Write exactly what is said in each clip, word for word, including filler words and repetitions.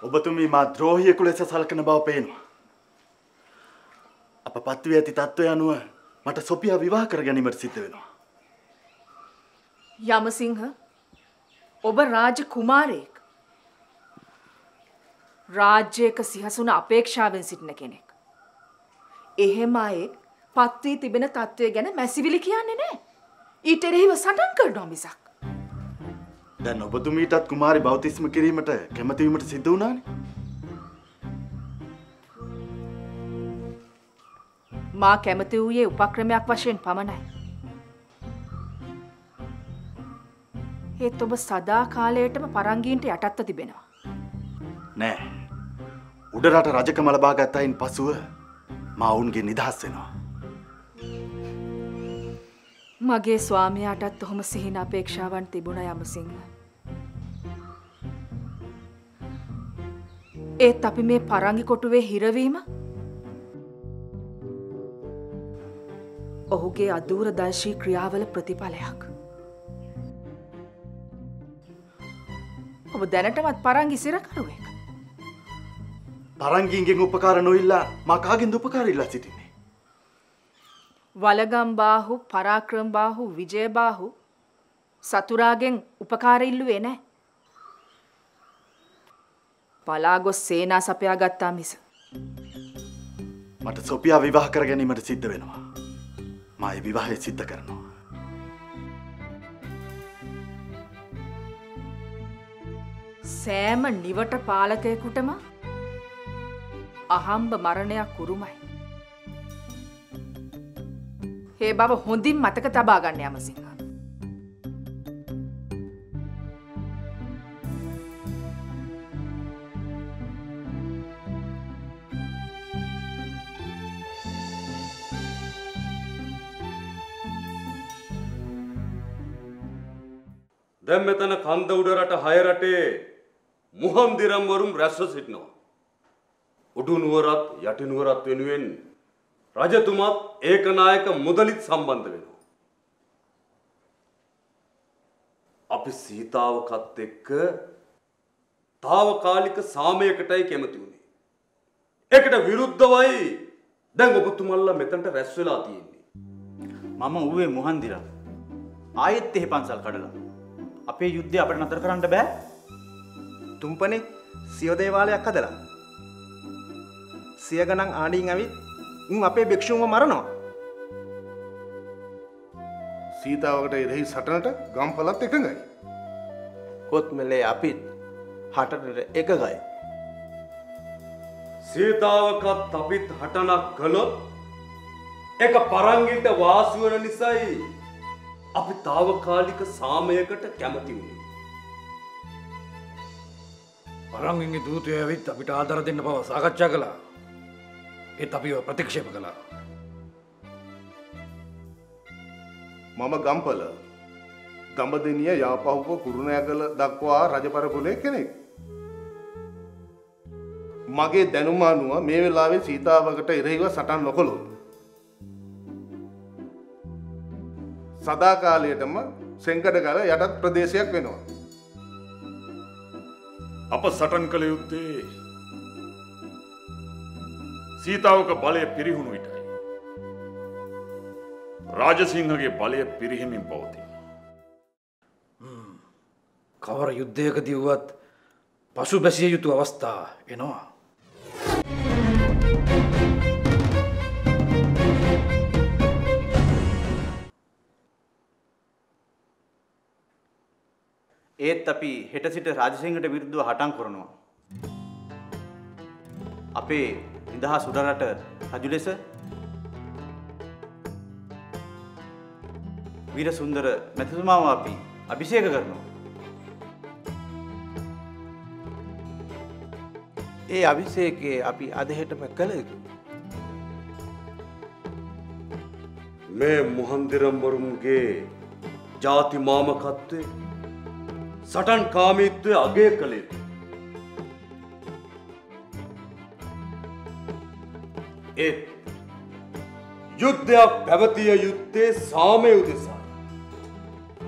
ඔබතුමී මා ද්‍රෝහියෙකු ලෙස සලකන බව පේනවා. අප පත්වී ඇති තත්ත්වය අනුව මට සොපියා විවාහ කර ගැනීමට සිද්ධ වෙනවා. යමසිංහ ඔබ රාජ කුමාරයෙක්. රාජ්‍යයක සිහසුන අපේක්ෂාවෙන් සිටින කෙනෙක්. එහෙම අයෙක් පත්වී තිබෙන තත්ත්වය ගැන මැසිවිලි කියන්නේ නැහැ. ඊට එරෙහිව සටන් කරනවා මිසක්. දැන් ඔබතුමීටත් කුමාරි බෞතිස්ම කිරීමට කැමති වීමට සිද්ධ වුණානේ. මා කැමති වූයේ උපක්‍රමයක් වශයෙන් පමණයි. ඒත් ඔබ සදා කාලයටම පරංගීන්ට යටත්ව තිබෙනවා. නෑ. උඩරට රජකම ලබා ගත් අයින් පසුව මා ඔවුන්ගේ නිදහස් වෙනවා. මගේ ස්වාමියාටත් ඔහොම සිහින අපේක්ෂාවන් තිබුණා යමසිංහ. ඒත් අපි මේ පරංගි කොටුවේ හිරවීම ඔහුගේ අදූරදර්ශී ක්‍රියාවල ප්‍රතිඵලයක්. ඔබ දැනටමත් පරංගි සිරකරුවෙක්. පරංගීන්ගෙන් උපකාර නොඉල්ලා මා කාගෙන්ද උපකාර ඉල්ලා සිටින්නේ? වලගම් බාහු, පරාක්‍රම බාහු, විජය බාහු සතුරාගෙන් උපකාර ඉල්ලුවේ නැහැ. පලාගොස් සේනා සපයා ගත්තා මිස. මට සොපියා විවාහ කර ගැනීමට සිද්ධ වෙනවා. මා ඒ විවාහය සිද්ධ කරනවා. සෑම නිවට පාලකයෙකුටම අහම්බ මරණයක් උරුමයි. ඒ බව හොඳින් මතක තබා ගන්න යමසිංහ. දැන් මෙතන කන්ද උඩ රට හය රටේ මුහන්දිරම් වරුන් රැස්ව සිටිනවා. උඩු නුවරත් යටි නුවරත් වෙනුවෙන් රජතුමාත් ඒකනායක මුදලිත් සම්බන්ධ වෙනවා. අපි සීතාවකත් එක්ක తాවකාලික සාමයකටයි කැමති වුණේ. ඒකට විරුද්ධවයි දැන් ඔබතුමල්ලා මෙතනට රැස් වෙලා තියෙන්නේ. මම ඌවේ මුහන්දිරම්. ආයෙත් එහෙ පන්සල් කඩලා. අපේ යුද්ධය අපිට නතර කරන්න බෑ. තුම්පනේ සිය දේවාලයක් හදලා. සිය ගණන් ආණීන් ඇවිත් උන් අපේ භික්ෂුන්ව මරනවා. සීතාවකට එරෙහි සටනට ගම්පලත් එකඟයි. කොත්මලේ අපිත් හටනට එකගයි. සීතාවකත් අපිත් හටනක් කළොත් ඒක පරංගින්ට වාසි වෙන නිසායි අපි తాවකාලික සාමයකට කැමති වුණේ. පරංගින්ගේ දූතයෝ ඇවිත් අපිට ආදර දෙන්න බව සාකච්ඡා කළා. ඒත් අපිව ප්‍රතික්ෂේප කළා. මම ගම්පල දඹදෙනිය යාපහුව කුරුණෑගල දක්වා රජපරපුලේ කෙනෙක්. මගේ දැනුම අනුව මේ වෙලාවේ සීතාවකට එරෙහිව සටන් නොකළොත් සදාකාලයටම සෙංකඩගල යටත් ප්‍රදේශයක් වෙනවා. අප සටන් කළ යුත්තේ සීතාවක බලය පිරිහුණු විටයි. රාජසිංහගේ බලය පිරිහෙමින් පවතින. කවර යුද්ධයකදී වුවත් පසු බැසිය යුතු අවස්ථා එනවා. ඒත් අපි හෙට සිට රාජසිංහට විරුද්ධව හටන් කරනවා. අපේ නිදහස් උඩරට රජු ලෙස වීර සුන්දර මැතිතුමාව අපි අභිෂේක කරනවා. ඒ අභිෂේකයේ අපි අද හෙටම කළ යුතුයි. මේ මුහන්දිරම් වරුන්ගේ ಜಾති මාමකත්වයේ සටන් කාමීත්වයේ අගය කළ යුතුයි. ඒත් යුද්ධයක් පැවතිය යුත්තේ සාමය උදෙසා.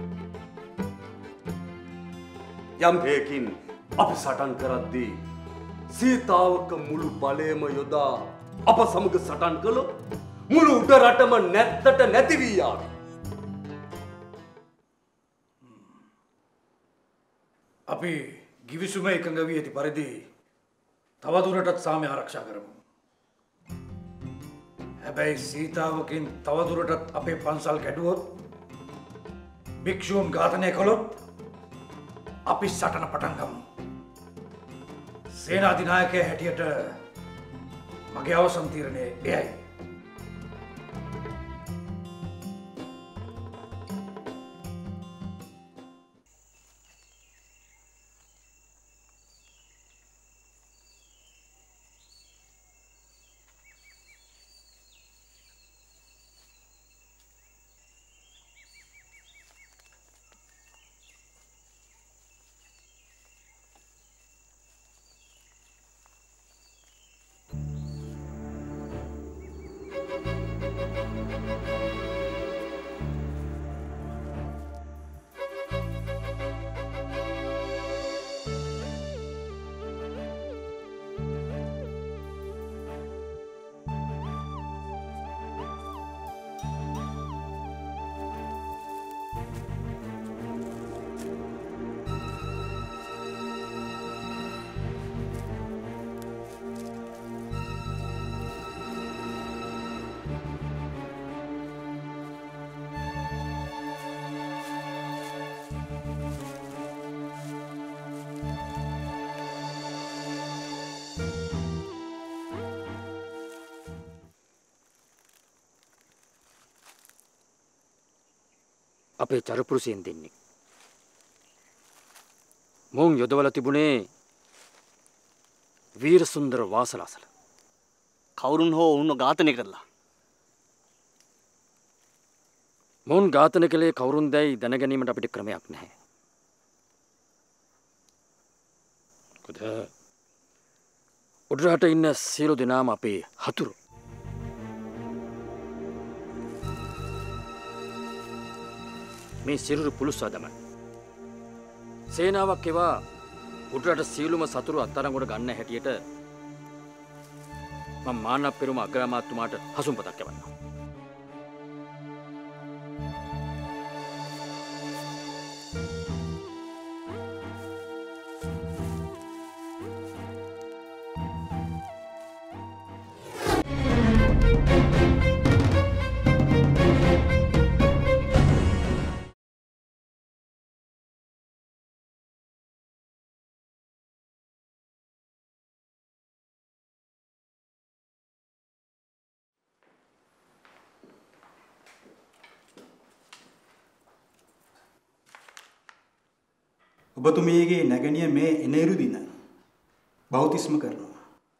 යම් හේකින් අපි සටන් කරද්දී සීතාවක මුළු බලයම යොදා අප සමග සටන් කළොත් මුළු උඩ රටම නැත්තට නැති වී යාවි. අපි ගිවිසුම එකඟ වී ඇති පරිදි තවදුරටත් සාමය ආරක්ෂා කරමු. හැබැයි සීතාවකින් තවදුරටත් අපේ පන්සල් කැඩුවොත් භික්ෂූන් ඝාතනය කළොත් අපි සටන පටන් ගමු. සේනාධිනායකයා හැටියට මගේ අවසන් තීරණය එයයි. අපේ චරපුරුෂයන් දෙන්නේ. මොවුන් යොදවල තිබුණේ වීර සුන්දර වාසලාසල. කවුරුන් හෝ ඔවුන්ව ඝාතනය කරලා. මොවුන් ඝාතනය කළේ කවුරුන් දැයි දැනගැනීමට අපිට ක්‍රමයක් නැහැ. කොද උඩරට ඉන්න සියලු දෙනාම අපේ හතුරු. මේ සිරුරු පුළුස්වා දමන්න. සේනාවක් එවා උඩරට සියලුම සතුරු අත්අඩංගුවට ගන්න හැටියට මම මානව පෙරමුණ අග්‍රාමාත්‍යතුමාට හසුම්පතක් යවන්නම්. ඔබතුමියගේ නැගණිය මේ එනේරු දින බෞතිස්ම කරනවා.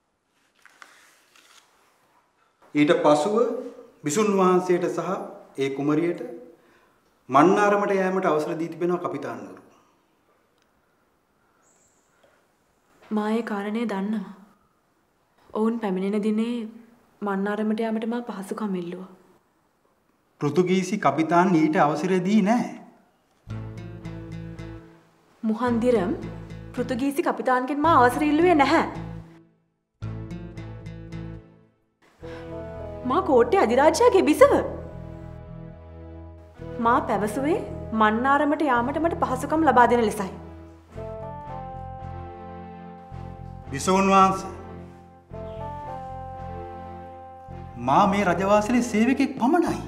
ඊට පසුව බිසුන් වහන්සේට සහ ඒ කුමරියට මන්නාරමට යෑමට අවසර දී තිබෙනවා කපිතාන්වරු. මා ඒ කාරණේ දන්නවා. ඔවුන් පැමිණෙන දිනේ මන්නාරමට යාමට මා පහසුකම් ඉල්ලුවා. පෘතුගීසි කපිතාන් ඊට අවසර දී නැහැ. මුහන්දිරම් පෘතුගීසි කපිතාන්ගෙන් මා අවසර ඉල්ලුවේ නැහැ. මා කෝට්ටේ අධිරාජ්‍යගේ බිසව. මා පැවසුවේ මන්නාරමට යාමට මට පහසුකම් ලබා දෙන ලෙසයි. බිසවුන් වහන්සේ, මා මේ රජවාසලේ සේවකෙක් පමණයි.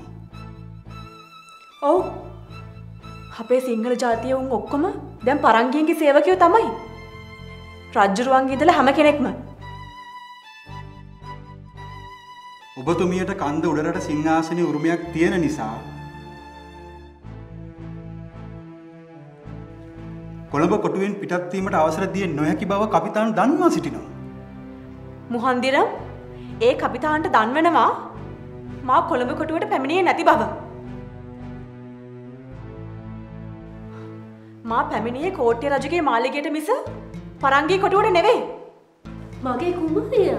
ඔව්. අපේ සිංහල ජාතිය උන් ඔක්කොම දැන් පරංගියන්ගේ සේවකයෝ තමයි. රජ්ජුරුවන්ගේ ඉඳලා හැම කෙනෙක්ම. ඔබතුමියට කන්ද උඩරට සිංහාසනයේ උරුමයක් තියෙන නිසා කොළඹ කොටුවෙන් පිටත් වීමට අවසර දිය නොහැකි බව කපිතාන් දන්වා සිටිනවා. මුහන්දිරම්, ඒ කපිතාන්ට දන්වනවා මා කොළඹ කොටුවට පැමිණියේ නැති බව. මා පැමිණියේ කෝට්ටේ රජුගේ මාලිගයට මිස පරංගී කොටුවට නෙවෙයි. මගේ කුමාරිය.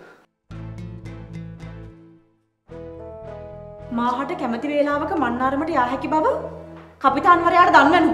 මාහට කැමති වේලාවක මන්නාරමට යා හැකි බව කපිතාන්වරයාට දන්වනු.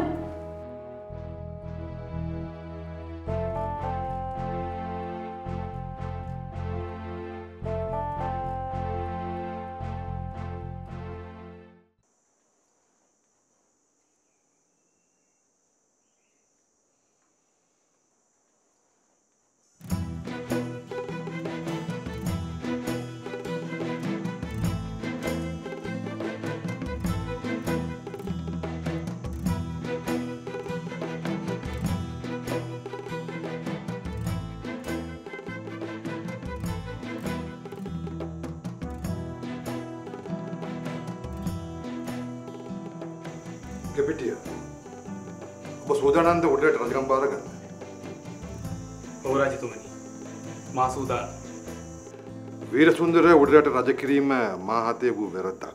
කෙපිටිය. ඔබ සූදානම්ද උඩරට රජකම් බාර ගන්න? ඔව් රජතුමනි. මා සූදානම්. වීරසුන්දර උඩරට රජ කිරීම මා හතේ වූ වැරද්දක්.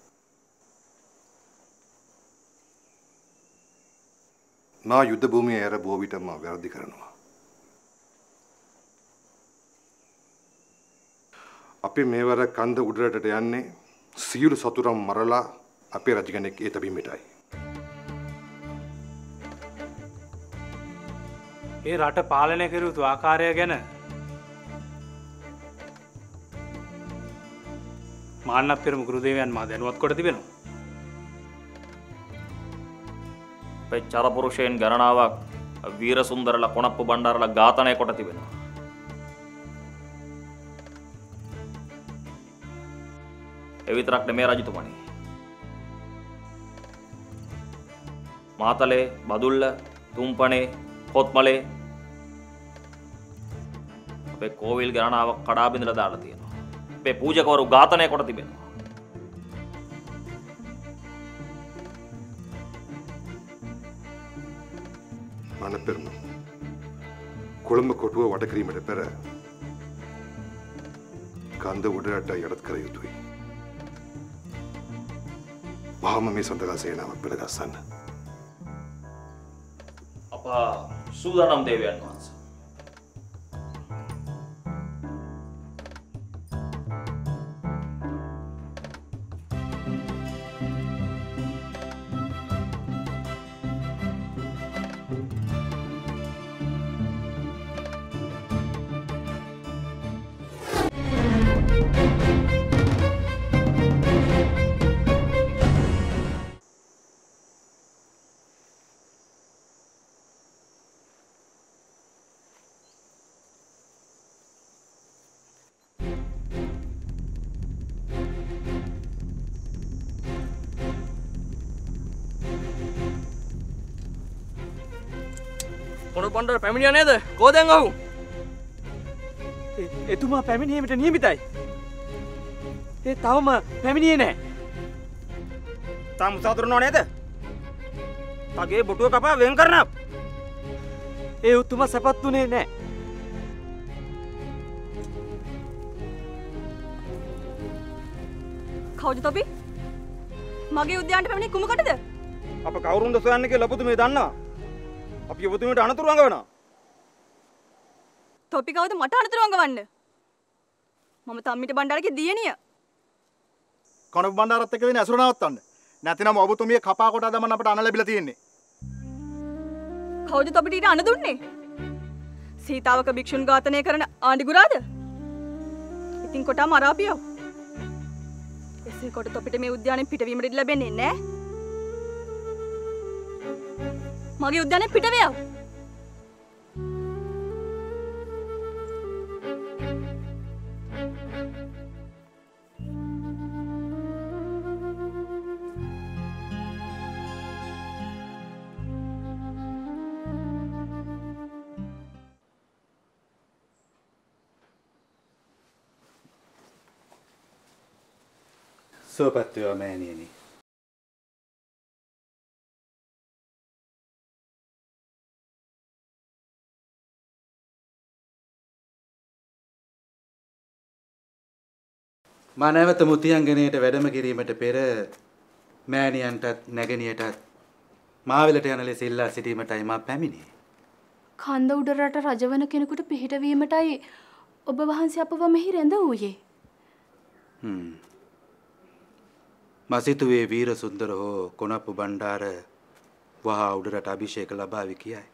නා යුද්ධ භූමියේ ඇර බොහෝ විට මා වැරදි කරනවා. අපි මේවර කන්ද උඩරටට යන්නේ සියලු සතුරන් මරලා අපේ රජ කෙනෙක් ඒ තැබීමටයි. ඒ රට පාලනය කර යුතු ආකාරය ගැන මාන්නත් පෙරම ගුරුදේවයන් මා දැනුවත් කොට තිබෙනවා. චරපුරුෂයන් ගණනාවක් වීරසුන්දරලා කොණප්පු බණ්ඩාරලා ඝාතනය කොට තිබෙනවා. ඒ විතරක් නෙමෙයි රජතුමනි. මාතලේ, බදුල්ල, තුම්පනේ, කොත්මලේ අපේ කෝවිල් ගණනාවක් කඩා බිඳලා දාලා තියෙනවා. අපේ පූජකවරු ඝාතනය කොට තිබෙනවා. මනපෙරම කොළඹ කොටුව වඩ කිරීමට පෙර කන්ද උඩරට යටත් කර යුතුයි. වහාම මේ සඳකා සේනාවක් පෙළගස්සන්න. අප සූදානම් දේවයන් වහන්සේ. කොණප්පු බණ්ඩාර පැමිණියා නේද? කෝ දැන් ඔහු? එතුමා පැමිණීමට නියමිතයි. ඒ තවම පැමිණියේ නැහැ. තාම උසාතුරනව නේද? තගේ බොටුව කපා වෙන් කරනවා. ඒ උතුමා සැපත් උනේ නැහැ. කවුද තොපි? මගේ උද්‍යානට පැමිණි කුමකටද? අප කවුරුන්ද සොයන්නේ කියලා ඔබතුමිය දන්නවා. අපි ඔබතුමියට අනතුරු අඟවනවා. තොපි කවුද මට අනතුරු අඟවන්න? මම තම්මිට බණ්ඩාරගේ දියණිය. කොණප්පු බණ්ඩාරත් එක්ක වෙන ඇසුර නවත්තන්න. නැතිනම් ඔබතුමිය කපා කොට දමන්න අපට අණ ලැබිලා තියෙන්නේ. කවුද තොපිට ඊට අණ දුන්නේ? සීතාවක භික්ෂුන් ඝාතනය කරන ආණ්ඩිගුරාද? ඉතින් කොටා මරාපියෝ. එසේ කොට තොපිට මේ උද්‍යානයෙන් පිටවීමට ඉඩ ලැබෙන්නේ නැහැ. මගේ උද්‍යානයෙන් පිට වෙයව. සුවපත් වේවා මෑණියනි. මා නැවත මුතියංගනයට වැඩම කිරීමට පෙර මෑණියන්ටත් නැගණියටත් මාවිලට යන ලෙස ඉල්ලා සිටීමටයි මා පැමිණියේ. කන්ද උඩරට රජවන කෙනෙකුට පිහිටවීමටයි ඔබ වහන්සේ අපව මෙහි රැඳ වූයේ. හ්ම්. මසිතුවේ වීරසුන්දර හෝ කොණප්පු බණ්ඩාර වහා උඩරට අභිෂේක ලබාවි කියයි.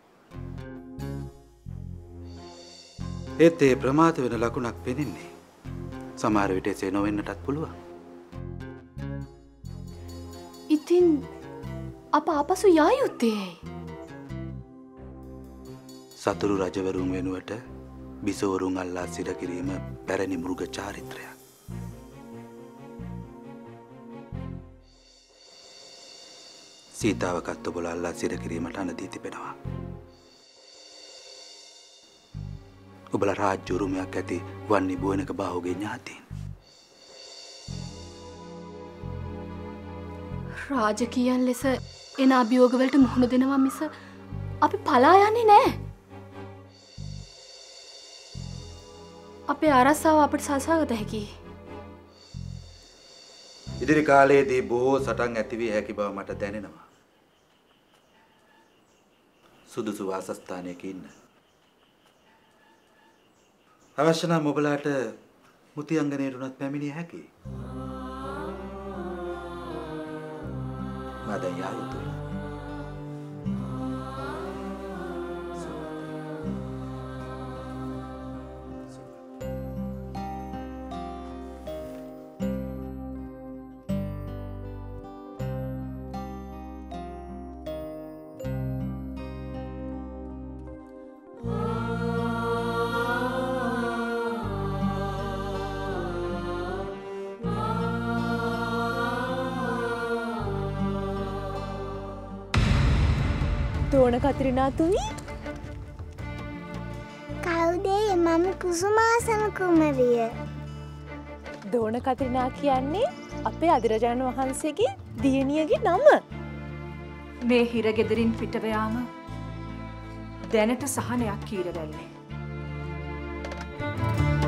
ඒත් ඒ ප්‍රමාද වෙන ලකුණක් පෙනෙන්නේ. සමහර විට එසේ නොවෙන්නටත් පුළුවන්. ඉතින් අප ආපසු යා යුත්තේ ඇයි? සතුරු රජවරුන් වෙනුවට බිසවරුන් අල්ලා සිර කිරීම පැරණි මෘග චාරිත්‍රයක්. සීතාවකත් ඔබලා අල්ලා සිර කිරීමට අනදී තිබෙනවා. ඔබලා රාජ්‍ය උරුමයක් ඇති වන්නි බුවනක බාහුගේ ඥාතීන්. රාජකීයන් ලෙස එන අභියෝගවලට මුහුණ දෙනවා මිස අපි පලා යන්නේ නැහැ. අපේ ආරස්සාව අපිට සලසාගත හැකියි. ඉදිරි කාලයේදී බොහෝ සටන් ඇති විය හැකි බව මට දැනෙනවා. සුදුසු වාසස්ථානයක ඉන්න. අවශ්‍ය නම් ඔබලාට මුතියංගනයට උනත් පැමිණිය හැකියි. මා දැන් යා යුතුයි. Dona Katharina තුමි කවුදේ මම කුසුමාසන කුමරිය. Dona Katharina කියන්නේ අපේ අධිරාජාණන් වහන්සේගේ දියණියගේ නම. මේ හිරගෙදරින් පිටව යාම දැනට සහනයක් කීරවැල්ලේ.